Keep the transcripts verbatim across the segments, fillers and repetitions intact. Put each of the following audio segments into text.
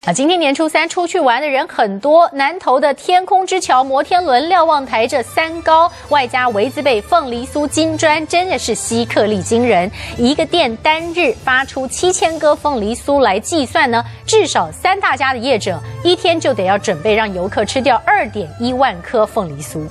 啊，今天年初三出去玩的人很多，南投的天空之桥摩天轮瞭望台这三高，外加维兹贝凤梨酥金砖，真的是吸客力惊人。一个店单日发出七千个凤梨酥来计算呢，至少三大家的业者一天就得要准备让游客吃掉二点一万颗凤梨酥。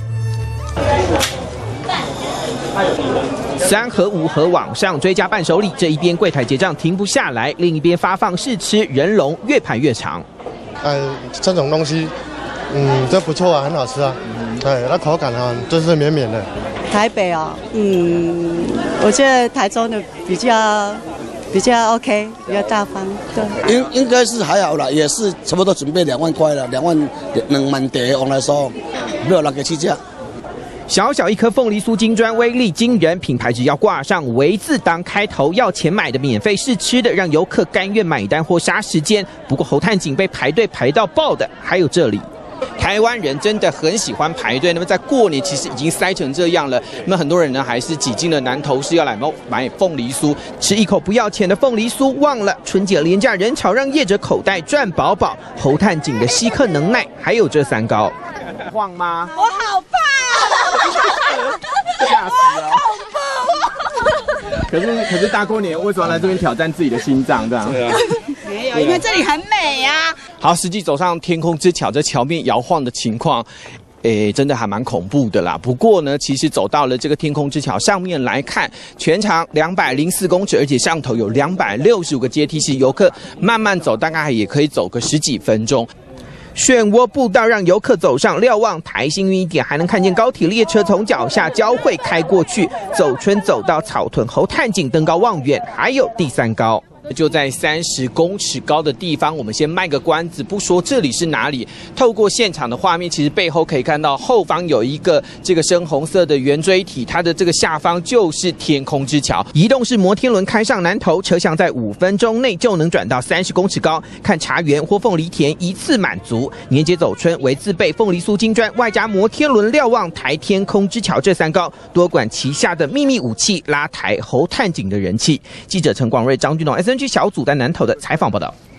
三盒五盒往上追加伴手礼，这一边柜台结账停不下来，另一边发放试吃，人龙越排越长。 呃，这种东西，嗯，这不错啊，很好吃啊。对，那口感啊，就是绵绵的。 台北哦，嗯，我觉得台中的比较比较 OK， 比较大方。对， 应应该是还好啦，也是差不多准备两万块了，两万两万碟，我来说没有那个去价。 小小一颗凤梨酥金砖威力惊人，品牌只要挂上“维”字当开头，要钱买的、免费试吃的，让游客甘愿买单或杀时间。不过侯探井被排队排到爆的，还有这里。 台湾人真的很喜欢排队，那么在过年其实已经塞成这样了，那么很多人呢还是挤进了南投市要来买凤梨酥，吃一口不要钱的凤梨酥，忘了春节连假人潮让业者口袋赚饱饱。侯探井的吸客能耐，还有这三高，晃吗？ 我好怕啊！ 吓死了！可是可是大过年为什么要来这边挑战自己的心脏这样？对啊。 没有，因为这里很美啊。 好，实际走上天空之桥，这桥面摇晃的情况，诶，真的还蛮恐怖的啦。不过呢，其实走到了这个天空之桥上面来看，全长两百零四公尺，而且上头有两百六十五个阶梯，是游客慢慢走，大概也可以走个十几分钟。 漩涡步道让游客走上瞭望台，幸运一点还能看见高铁列车从脚下交汇开过去。走春走到草屯侯探井登高望远，还有第三高。 就在三十公尺高的地方，我们先卖个关子，不说这里是哪里。透过现场的画面，其实背后可以看到后方有一个这个深红色的圆锥体，它的这个下方就是天空之桥。移动式摩天轮开上南投，车厢在五分钟内就能转到三十公尺高，看茶园或凤梨田一次满足。年节走春，维兹贝凤梨酥金砖，外加摩天轮瞭望台、天空之桥这三高，多管齐下的秘密武器，拉抬侯探井的人气。记者陈广瑞、张俊龙 S N G 小组在南投的采访报道。